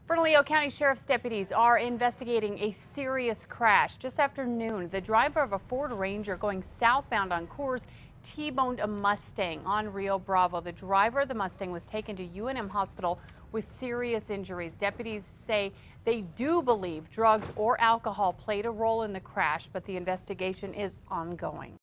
Bernalillo County Sheriff's deputies are investigating a serious crash. Just after noon, the driver of a Ford Ranger going southbound on Coors T-boned a Mustang on Rio Bravo. The driver of the Mustang was taken to UNM Hospital with serious injuries. Deputies say they do believe drugs or alcohol played a role in the crash, but the investigation is ongoing.